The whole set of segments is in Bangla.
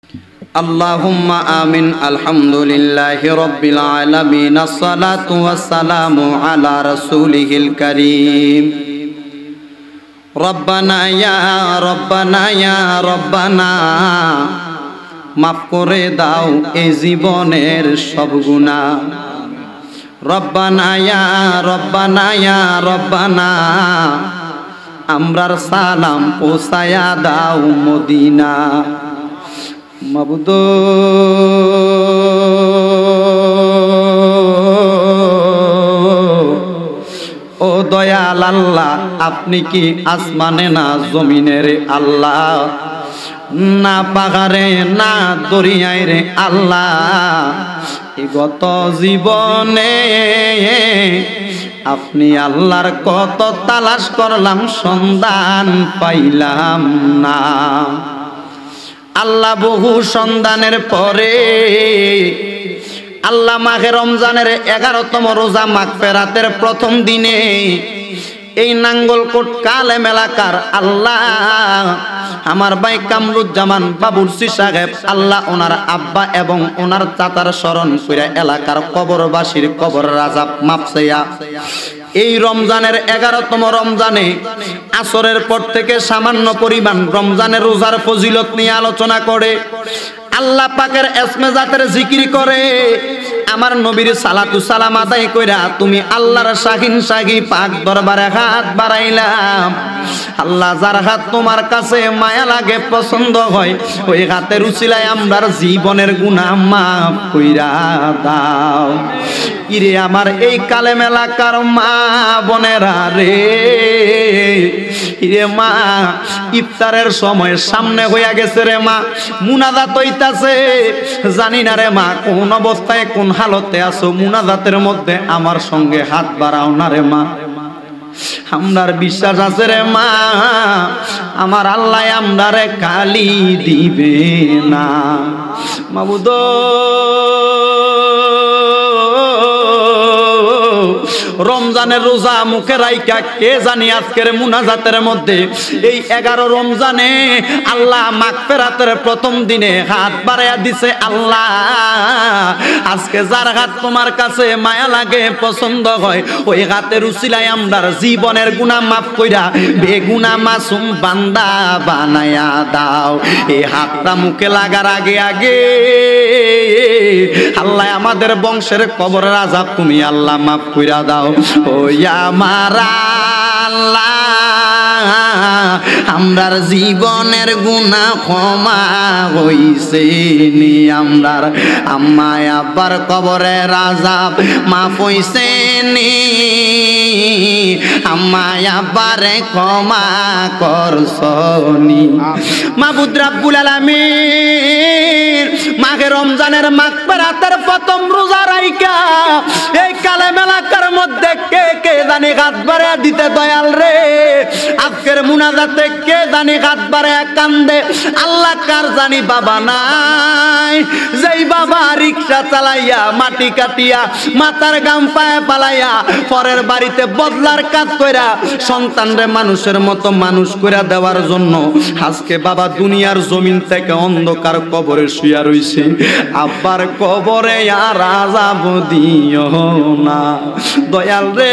اللهم آمين الحمد لله رب العالمين الصلاة والسلام على رسوله الكريم ربنا يا ربنا মাফ করে দাও এই জীবনের সব গুনাহ রব্বানা ইয়া রব্বানা আমরার সালাম পৌঁছায়া দাও মদিনা মাবুদ ও দয়াল আল্লাহ আপনি কি আসমানে না জমিনে রে আল্লাহ না পাহাড়ে না দরিয়ায় রে আল্লাহ গত জীবনে আপনি আল্লাহর কত তালাশ করলাম সন্ধান পাইলাম না আল্লাহ বহু সন্ধানের পরে আল্লাহ মাহে রমজানের 11তম রোজা মাগফিরাতের প্রথম দিনে এই নাঙ্গলকোট কালেম এলাকার আল্লাহ আমার ভাই কামরুজ্জামান বাবুরচি সাহেব আল্লাহ ওনার আব্বা এবং ওনার চাচার স্মরণ করে এলাকার কবরবাসীর কবর আযাব মাফ চাইয়া এই রমজানের 11তম রমজানে আসরের পর থেকে সামান্য পরিমাণ রমজানের রোজার ফজিলত নিয়ে আলোচনা করে আল্লাহ পাকের ইসমে জাতের জিকির করে আমার নবীর সালাতু সালাম আদায় কইরা তুমি আল্লাহর শাহিন শাহী পাক দরবারে হাত বাড়াইলাম আল্লাহ যার হাত তোমার কাছে মায়া লাগে পছন্দ হয় ওই হাতের উসিলায় আমরার জীবনের গুনাহ মাফ কইরা দাও ইরে আমার এই কালেম এলাকার মা বোনেরা রে ইরে মা ইফতারের সময় সামনে হইয়া গেছে রে মা মুনাজাত হইতাছে জানি না রে মা কোন অবস্থায় কোন হালতে আছো মুনাজাতের মধ্যে আমার সঙ্গে হাত বাড়াও না রে মা আমরার বিশ্বাস আছে রে মা আমার আল্লাহ আমরারে কালি দিবে না মাবুদ রমজানের রোজা মুখে রাইকা কে জানি আজকের মুনাজাতের মধ্যে এই 11 রমজানে আল্লাহ মাগফিরাতের প্রথম দিনে হাত বাড়ায়া দিছে আল্লাহ আজকে যার হাত তোমার কাছে মায়া লাগে পছন্দ হয় ওই হাতের উসিলায় আমরার জীবনের গুনাহ মাফ কইরা বেগুনাহ মাসুম বান্দা বানায়া দাও এই হাতটা মুখে লাগার আগে আগে আল্লাহ আমাদের বংশের কবরের আযাব তুমি আল্লাহ মাফ কইরা দাও ও আমার আল্লাহ আমরার জীবনের গুনাহ ক্ষমা হইছে নি আমরার আম্মা আব্বার কবরের আযাব মাফ হইছে নি আম্মা আব্বারে ক্ষমা করছনি মাবুদ রাব্বুল আলামিন মাহে রমজানের মাগফিরাতের প্রথম রোজা রাইকা এই কালেম এলাকার মধ্যে কে কে জানি হাত বাড়ায়া দিতে দয়াল রে আজকের মুনাজাতে কে জানি হাত বাড়ায়া কান্দে আল্লাহ কার জানি বাবা নাই যেই বাবা রিকশা চালাইয়া মাটি কাটিয়া মাথার গাম পায়ে পালাইয়া পরের বাড়িতে বদলার কাজ কইরা সন্তানরে মানুষের মতো মানুষ কইরা দেওয়ার জন্য আজকে বাবা দুনিয়ার জমিন থেকে অন্ধকার কবরে শুইয়া রইছে আব্বার কবরে আর আযাব দিও না দয়াল রে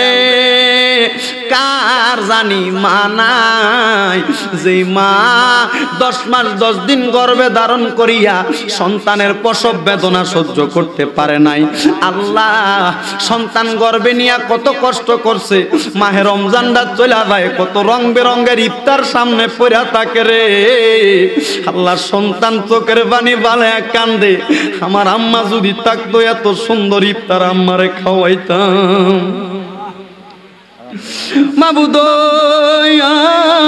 কার জানি মানাই যে মা 10 মাস 10 দিন গর্ভে ধারণ করিয়া সন্তানের প্রসব বেদনা সহ্য করতে পারে নাই আল্লাহ সন্তান গর্ভে নিয়ে কত কষ্ট করছে মাহে রমজানটা চলে যায় কত রং বেরঙের ইফতার সামনে পড়া থাকে রে আল্লাহ সন্তান চোখের পানি বালায়া কান্দে আমার আম্মা যদি থাকতো এত সুন্দর ইফতার আম্মারে খাওয়াইতাম মাবুদ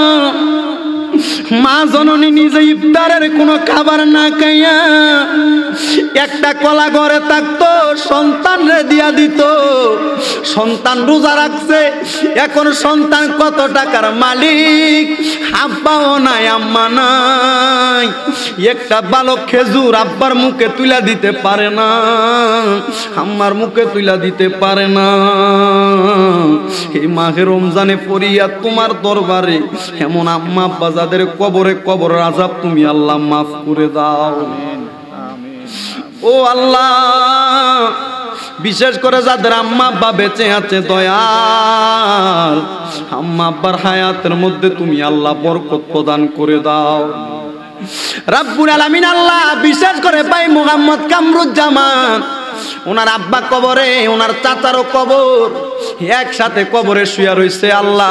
মা জননী নিজে ইফতারের কোনো খাবার না খাইয়া একটা কলা ঘরে থাকতো, সন্তানরে দিয়া দিত। সন্তান রোজা রাখছে, এখন সন্তান কত টাকার মালিক, আব্বাও নাই আম্মা নাই। একটা ভালো খেজুর আব্বার মুখে তুলে দিতে পারে না, আম্মার মুখে তুলে দিতে পারে না। এই মাহে রমজানে পড়িয়া তোমার দরবারে এমন আম্মা আব্বা যাদের কবরে কবর আযাব তুমি আল্লাহ মাফ করে দাও। ও আল্লাহ, বিশেষ করে যাদের আম্মা আব্বা বেঁচে আছে দয়াল, আম্মা আব্বার হায়াতের মধ্যে তুমি আল্লাহ বরকত প্রদান করে দাও রাব্বুল আলামিন। আল্লাহ বিশেষ করে ভাই মোহাম্মদ কামরুজ্জামান, ওনার আব্বা কবরে, ওনার চাচারও কবর, একসাথে কবরে শুয়ে রইছে। আল্লাহ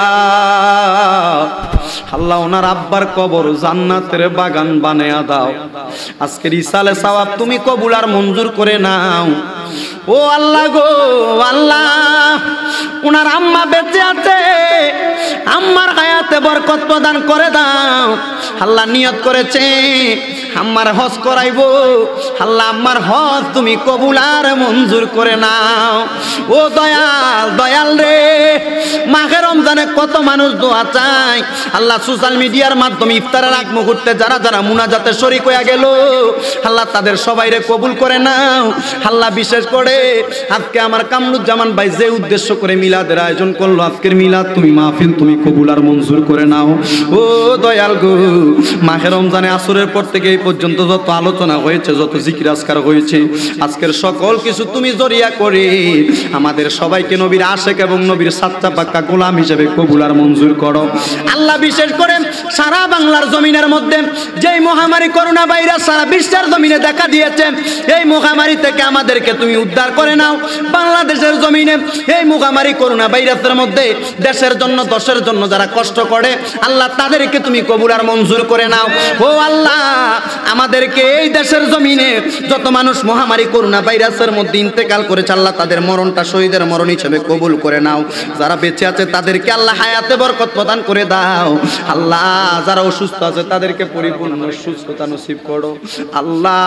আল্লাহ ওনার আব্বার কবর জান্নাতের বাগান বানায়া দাও। আজকের ইসালে সওয়াব তুমি কবুল আর মঞ্জুর করে নাও। ও আল্লাহ গো আল্লাহ, ওনার আম্মা বেঁচে আছে, আম্মার হায়াতে বরকত প্রদান করে দাও। আল্লাহ নিয়ত করেছে আম্মার হজ করাইবো, আল্লাহ আম্মার হজ তুমি কবুল আর মঞ্জুর করে নাও। ও দয়াল দয়াল রে, মাহে রমজানে কত মানুষ দোয়া চায়। আল্লাহ সোশ্যাল মিডিয়ার মাধ্যমে ইফতারের আগ মুহূর্তে যারা যারা মুনাজাতে শরীক হয়ে গেল, আল্লাহ তাদের সবাইরে কবুল করে নাও। আল্লাহ বিশেষ করে আজকে আমার কামরুজ্জামান ভাই যে উদ্দেশ্য করে মিলাদের আয়োজন করলো, আজকের মিলাদ তুমি মাহফিল তুমি কবুল আর মঞ্জুর করে নাও। ও দয়াল গো, মাহে রমজানে আসরের পর থেকে এই পর্যন্ত যত আলোচনা হয়েছে, যত জিকির আজকার হয়েছে, আজকের সকল কিছু তুমি জরিয়া করে আমাদের সবাইকে নবীর আশেক এবং নবীর সাচ্চা পাক্কা গোলাম হিসেবে কবুল আর মঞ্জুর করো। আল্লাহ বিশেষ করে সারা বাংলার জমিনের মধ্যে যেই মহামারী করোনা ভাইরাস সারা বিশ্বের জমিনে দেখা দিয়েছে, এই মহামারী থেকে আমাদেরকে তুমি উদ্ধার করে নাও। বাংলাদেশের জমিনে এই মহামারী করোনা ভাইরাসের মধ্যে দেশের জন্য দশের জন্য যারা কষ্ট করে, আল্লাহ তাদেরকে তুমি কবুল আর মঞ্জুর করে নাও। ও আল্লাহ, আমাদেরকে এই দেশের জমিনে যত মানুষ মহামারী করোনা ভাইরাসের মধ্যে ইন্তেকাল করেছে, আল্লাহ তাদের মরণটা শহীদের মরণ হিসেবে কবুল করে নাও। যারা বেঁচে আছে তাদেরকে আল্লাহ হায়াতে বরকত প্রদান করে দাও। আল্লাহ যারা অসুস্থ আছে তাদেরকে পরিপূর্ণ সুস্থতা নসিব করো। আল্লাহ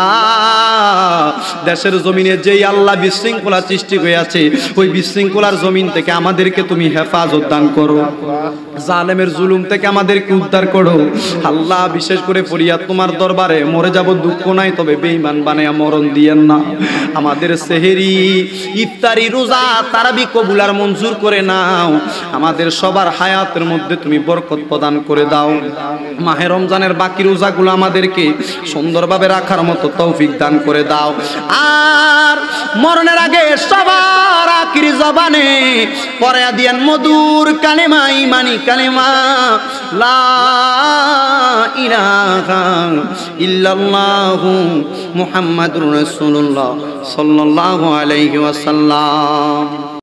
দেশের জমিনে যেই আল্লাহ বিশৃঙ্খলা সৃষ্টি হয়ে আছে, ওই বিশৃঙ্খলার জমিন থেকে আমাদেরকে তুমি হেফাজত দান করো, জালেমের জুলুম থেকে আমাদেরকে উদ্ধার করো। আল্লাহ বিশেষ করে ফরিয়াদ তোমার দরবারে, মরে যাব দুঃখ নাই, তবে বেঈমান বানায়া মরণ দিয়েন না। আমাদের সেহেরি ইফতারি রোজা তারাবি কবুল আর মঞ্জুর করে নাও। আমাদের সবার হায়াতের মধ্যে তুমি বরকত প্রদান করে দাও। মাহে রমজানের বাকি রোজাগুলো আমাদেরকে সুন্দরভাবে রাখার মতো তৌফিক দান করে দাও। আর মরণের আগে সবার আখিরি জবানে পড়ে দিয়েন মধুর কালেমা, ইমানি কালেমা, লা ইলাহা ইল্লাল্লাহু মুহাম্মাদুর রাসূলুল্লাহ সাল্লাল্লাহু আলাইহি ওয়াসাল্লাম।